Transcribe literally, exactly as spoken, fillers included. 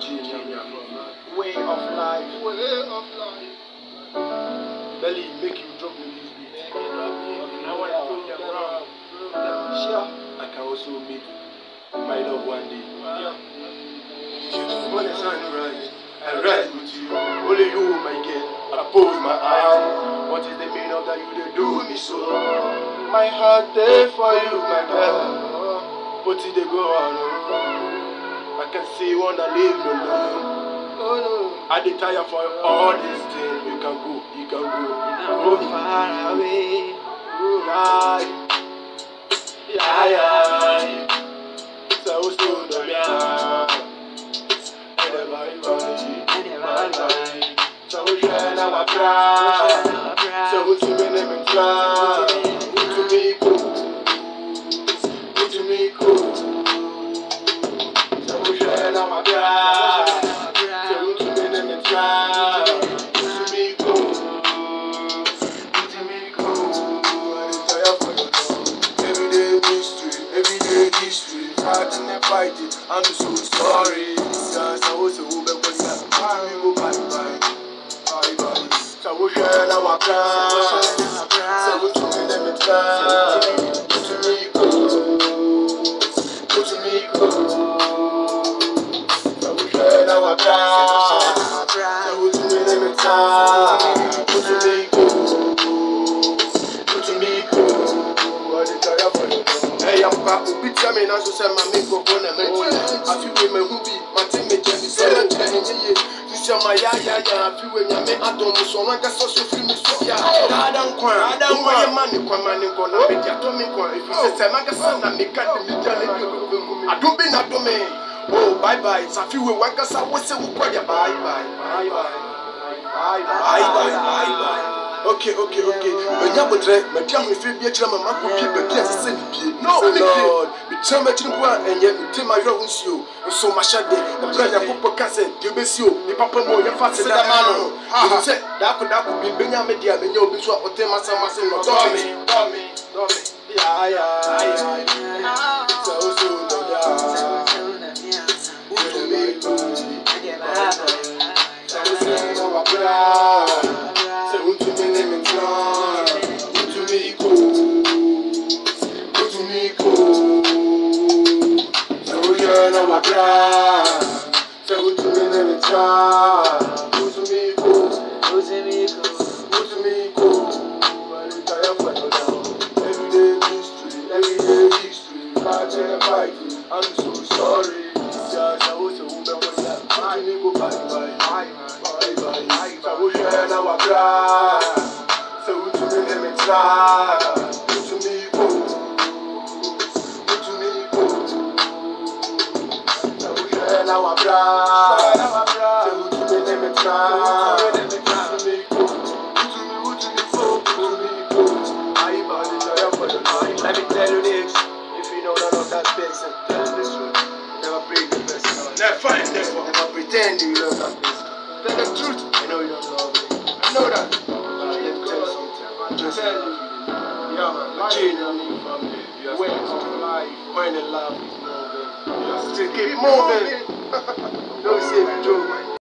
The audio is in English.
Way of life. Way of life. Belly, make you drop me this beat. I want to prove them wrong. Sure. I can also meet my love one day. When the sun rise, I rise with you. Only you, my girl. I pose my eyes. What is the meaning of that? You they do me so. My heart there for you, my girl. What did they go on? I can see you wanna leave me alone. Oh no, I dey tire for all these things. You can go, you can go, you can go far away. Yeah, yeah, yeah. So soon, yeah. Bye bye, bye bye. So we share our pride. So we see me name and try. To me cool, to me cool. So we share our pride. So we see me name and try. To me cool, to me cool. Every day mystery, every day history. Fighting and fighting, I'm so sorry. Yes, I was a woman, but I'm bye bye. Bye bye. So we share our pride. So we see me name and try. To me cool, to me cool. So we share our pride. So we see me name and try. To me cool, to me cool. What did I have for you? Hey, I'm back. We tell me now to send my makeup on a man. I feel with my hoopy, my team mate, and it's so much. You see my ya ya ya. I feel with my man. I don't know. So I got so free me. So yeah, I don't want. I don't want your money. Come on, go now. Make your tummy go. If you say my son, I make it. I don't be not domain. Oh, bye bye. I feel with workers. I was say bye bye, bye bye, bye bye, bye bye, bye bye. Okay, okay, okay. But you would try, but you will feel better. My mom will be better. No, Lord. We tell me to go and yet we tell my young you. So much at the brother Papa Casset, you be you, the Papa Mo, your father, that man. I said that could that could be Benjamin Media, and you'll be so what them as I'm saying, not Tommy, Tommy, Tommy. Yeah, yeah, yeah. So soon, yeah. To me, to me, so soon, our brother. So to me, name and try. To me, cool. To me, cool. So you're not my bride. So to me, name and try. To me, cool. To me, cool. To me, cool. Every day history, every day history. Fighting and fighting. I'm so sorry. Yes, I was a woman. I need to go bye bye. Bye bye. So we share our pride. So to me, let me try. To me, cool. To me, cool. So we share our pride. So to me, let me try. To me, cool. To me, to me, cool. To me, cool. Let me tell you this. If you know none of that person, tell the truth. Never break the person. Never find them. Never pretend you love that person. Tell the truth. I know you don't love me. I know that. Just tell you, yeah, man, change on me from the way of life, when the love is moving. Just keep moving. Don't say me joke, man.